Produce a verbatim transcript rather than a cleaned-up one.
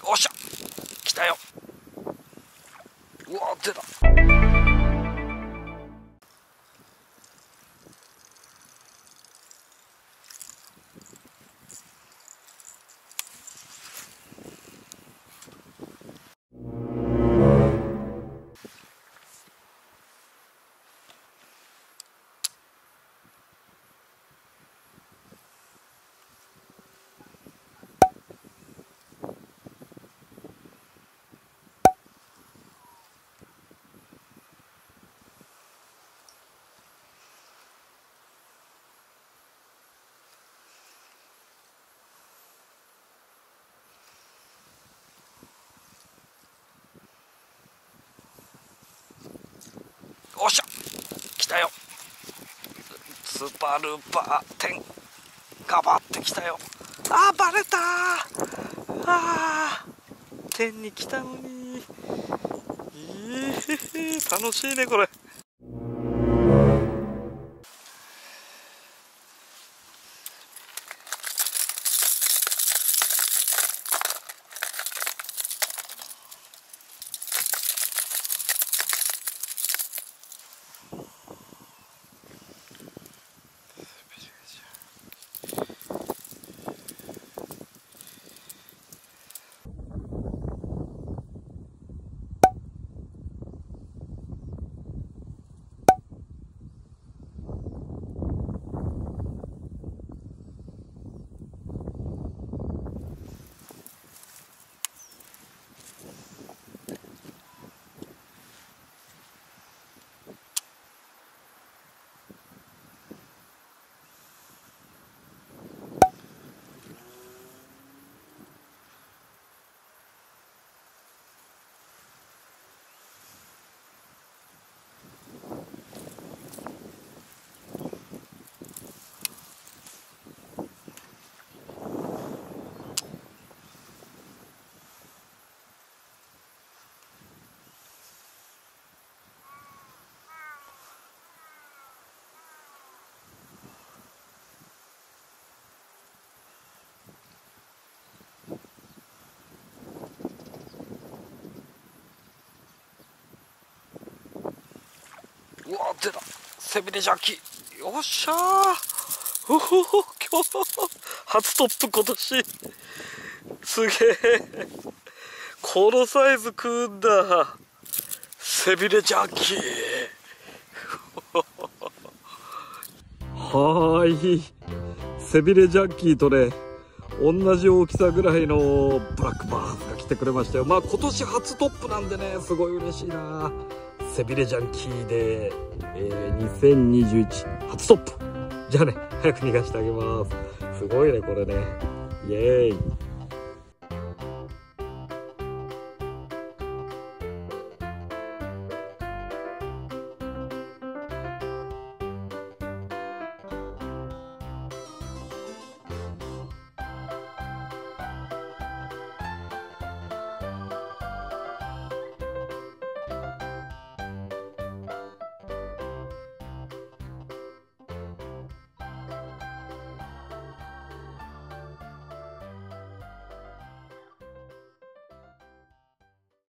おっしゃ来たよ。うわ出た。おっしゃ来たよ。スーパールーパーテンガバってきたよ。あーバレたー。あー天に来たのに。えー、楽しいねこれ。うわ出た背びれジャッキ。よっしゃー。おほほ今日初トップ今年。すげえこのサイズ食うんだ。背びれジャッキはーい背びれジャッキーとね同じ大きさぐらいのブラックバーズが来てくれましたよ。まあ今年初トップなんでねすごい嬉しいな。背びれジャンキーで、えー、にせんにじゅういち初トップ。じゃあね早く逃がしてあげます。すごいねこれね。イエーイ。